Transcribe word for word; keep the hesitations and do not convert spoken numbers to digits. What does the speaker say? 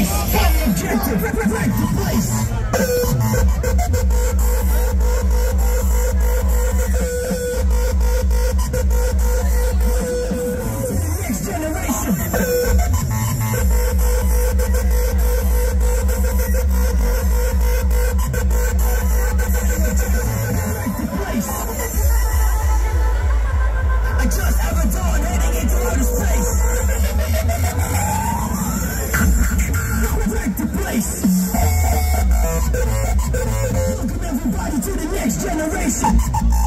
place. Final objective, protect the place. Next generation. Adjuzt, Abbadon, heading into outer space. Protect the place. Welcome everybody to the next generation.